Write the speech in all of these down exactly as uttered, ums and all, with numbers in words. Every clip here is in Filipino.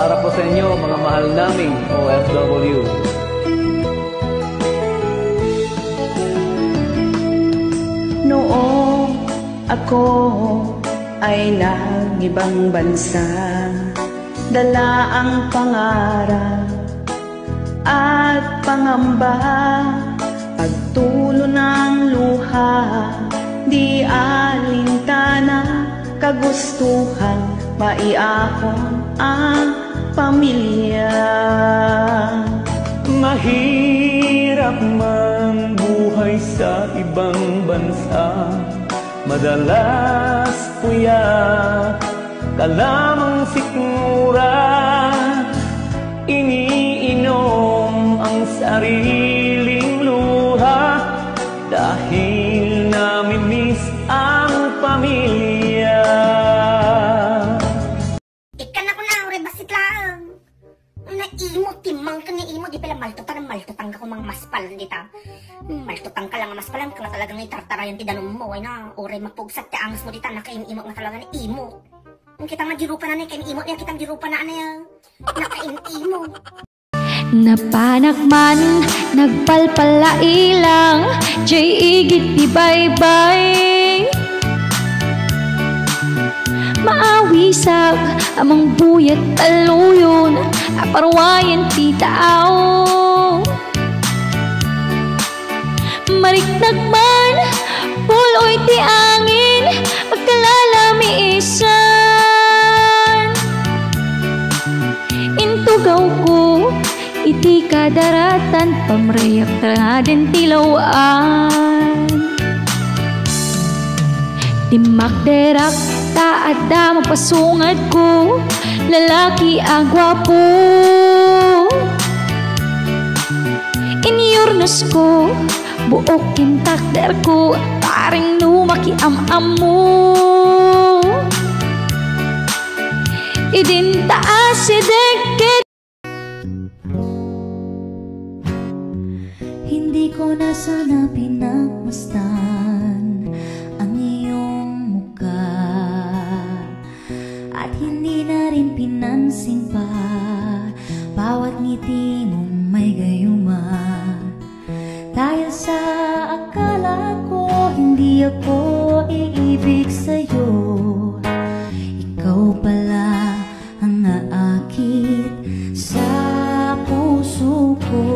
Para po sa inyo, mga mahal naming O F W. Noong ako ay nag-ibang bansa, dala ang pangarap at pangamba, pagtulo ng luha, di alintana, kagustuhan, maiahon ang pamilya. Mahirap man buhay sa ibang bansa, madalas puyat ka lamang sikmura, iniinom ang sariling luha dahil namimiss ang pamilya. Ikan ako na, ure basit lang. Naimo, timang ka naimo, di pala maltutan ang maltutan ka kumang maspalan dita. Maltutan ka lang ang maspalan, kala talagang itartarayan ti danom mo, ay na, ure mapugsat ti angas mo dita, nakaim-imo nga talaga na imo. Ang kita nga jirupan na na, kaim-imo niya, kitang jirupan na na, nakaim-imo. Napanak man, nagpalpala ilang, jay igit di bye-bye. Maawisag, amang buyat taluyon, aparwayan ti tao. Mariknag man, puloy ti angin, agkalalami isan. Intugaw ko, iti kadaratan, pamrayak traden tilawaan. Timakderak, taada mapasungad ko, lalaki ang gwapo. Inyurnos ko, buok kintakder ko, paring numaki am-am mo. Idintaas si deket. Hindi ko na sana pinagmasdan ang iyong muka, at hindi na rin pinansin pa bawat ngiti mong may gayuma. Dahil sa akala ko hindi ako iibig sa'yo, ikaw pala ang naakit sa puso ko.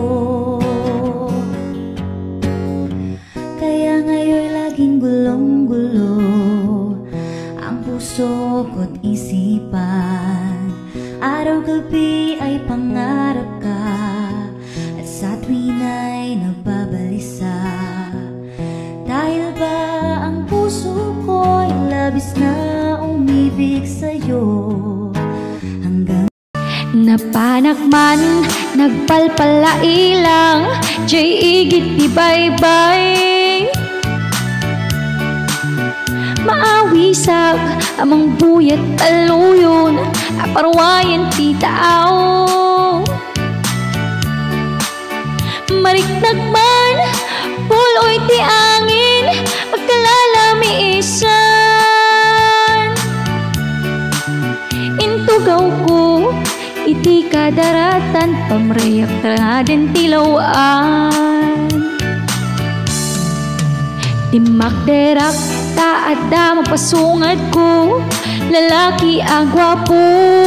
Kaya ngayon laging gulong-gulo ang puso ko't isipan. Araw-gabi ay pangarap ka, at sa tuwin ay nagbabalisa. Dahil ba ang puso ko'y labis na umibig sa'yo, hanggang Napanak man, nagpalpala ilang, jay igit di bye-bye. Maawisag, amang buyat taluyon, aparwayan ti tao. Mariknag man, puloy ti angin, agkalalami isan. Intugaw ko, iti kadaratan, pamrayak traden tilawaan. Timakderak, taada mapasungad ko, lalaki ang gwapo.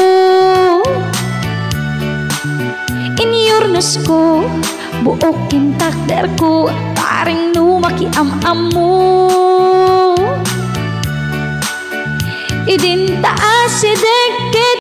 Inyurnos ko, buok kintakder ko, paring numaki am-am mo. Idintaas si deket.